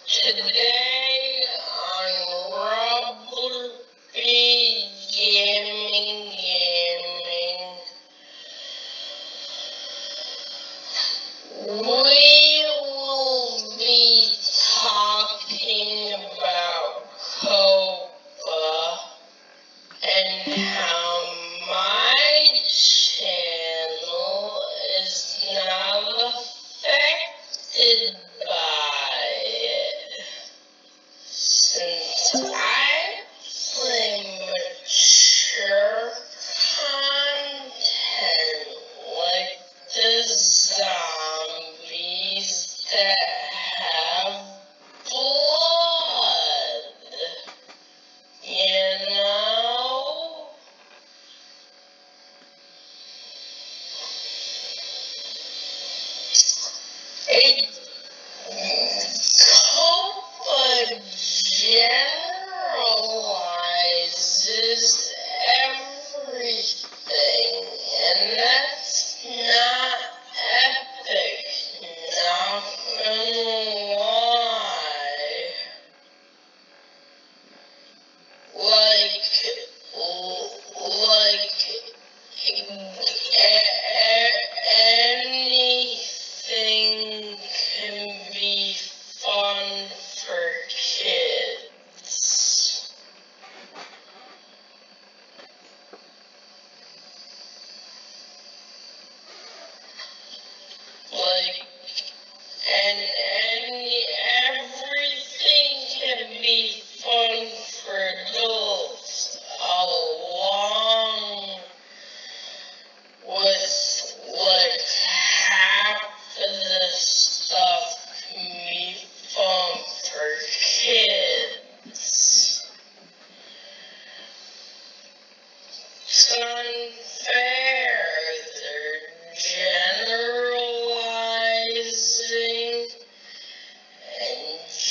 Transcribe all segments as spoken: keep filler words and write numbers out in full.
Today on Rubber Bee Gaming Gaming, we will be talking about coppa and how my channel is not affected by it. Since I play mature content like the zombies that have blood, you know? It coppa generalizes everything, and that's not epic, not gonna lie. Like, like, anything can be fun for kids. Like, and any, everything can be fun for adults, along with, like, half of the stuff can be fun for kids. It's unfair. They're generalizing and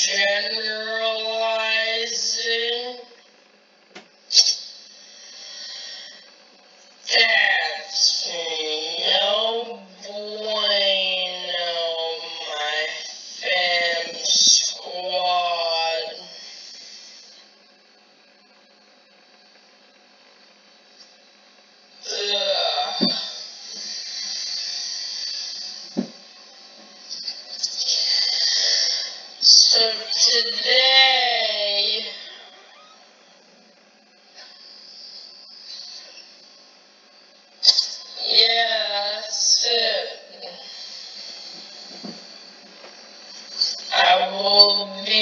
generalizing. That's no bueno, my fam squad. Ugh. So today, yeah, that's it. I will be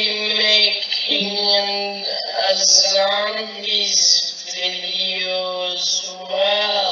making a zombies video as well.